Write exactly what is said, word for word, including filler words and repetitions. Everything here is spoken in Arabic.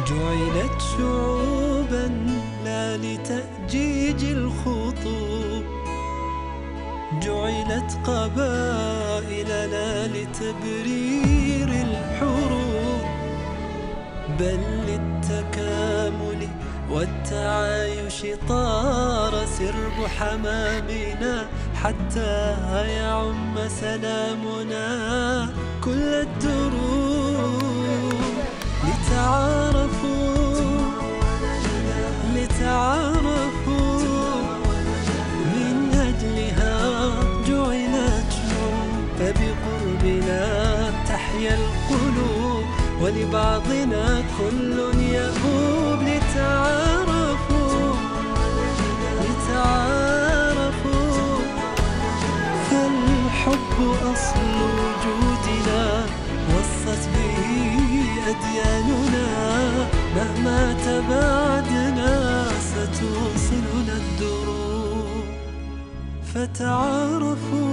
جعلت شعوبا لا لتأجيج الخطوب، جعلت قبائل لا لتبرير الحروب، بل للتكامل والتعايش. طار سرب حمامنا حتى يعم سلامنا كل الدروب. لتعارفوا لتعارفوا من أجلها جعلت شعوب، فبقربنا تحيا القلوب ولبعضنا كل يهوب. لتعارفوا لتعارفوا فالحب أصل وجودنا، وصت به أدياننا، مهما تباعدنا ستوصلنا الدروب. فتعارفوا